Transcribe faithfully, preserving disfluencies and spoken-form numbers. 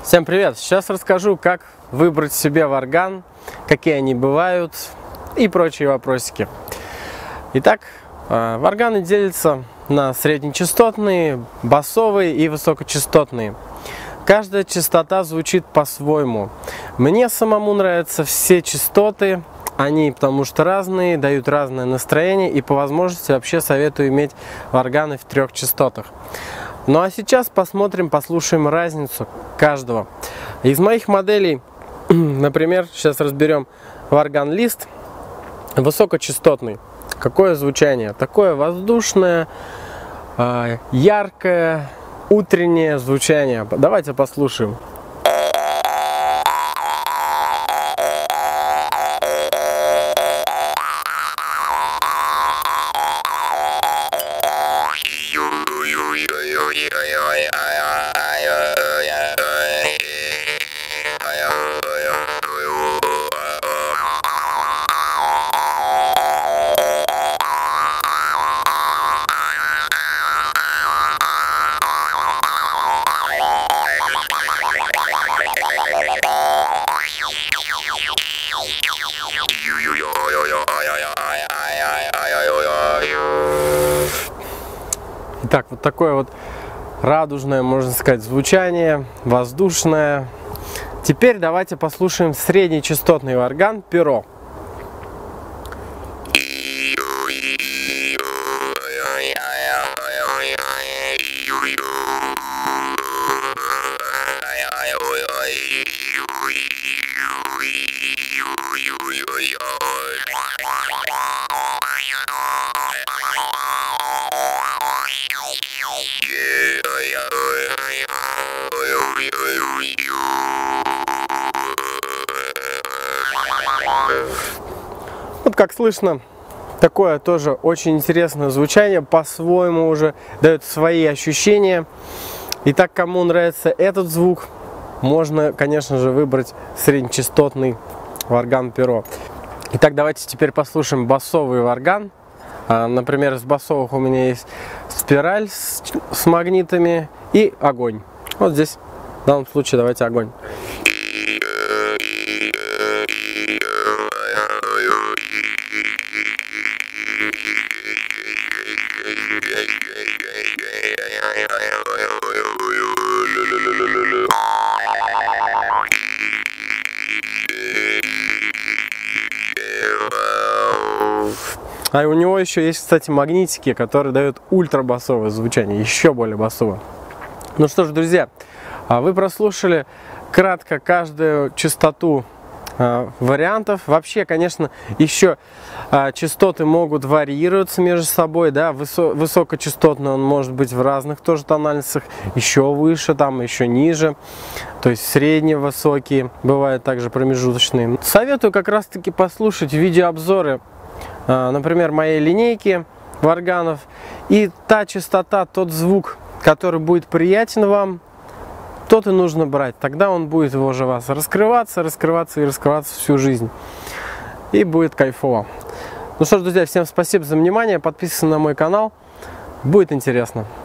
Всем привет! Сейчас расскажу, как выбрать себе варган, какие они бывают и прочие вопросики. Итак, варганы делятся на среднечастотные, басовые и высокочастотные. Каждая частота звучит по-своему. Мне самому нравятся все частоты, они потому что разные, дают разное настроение, и по возможности вообще советую иметь варганы в трех частотах. Ну а сейчас посмотрим, послушаем разницу каждого. Из моих моделей, например, сейчас разберем варган лист высокочастотный. Какое звучание? Такое воздушное, яркое, утреннее звучание. Давайте послушаем. Итак, вот такое вот радужное, можно сказать, звучание, воздушное. Теперь давайте послушаем среднечастотный варган перо. Вот как слышно, такое тоже очень интересное звучание, по-своему уже дает свои ощущения. Итак, кому нравится этот звук, можно, конечно же, выбрать среднечастотный варган перо. Итак, давайте теперь послушаем басовый варган. Например, из басовых у меня есть спираль с, с магнитами и огонь. Вот здесь, в данном случае, давайте огонь. А у него еще есть, кстати, магнитики, которые дают ультрабасовое звучание, еще более басовое. Ну что ж, друзья, вы прослушали кратко каждую частоту вариантов. Вообще, конечно, еще частоты могут варьироваться между собой, да, Высо высокочастотный он может быть в разных тоже тональностях, еще выше, там, еще ниже, то есть средне-высокие, бывают также промежуточные. Советую как раз-таки послушать видеообзоры, например, моей линейки варганов, и та частота, тот звук, который будет приятен вам, тот и нужно брать. Тогда он будет его же вас раскрываться, раскрываться и раскрываться всю жизнь. И будет кайфово. Ну что ж, друзья, всем спасибо за внимание. Подписывайтесь на мой канал. Будет интересно.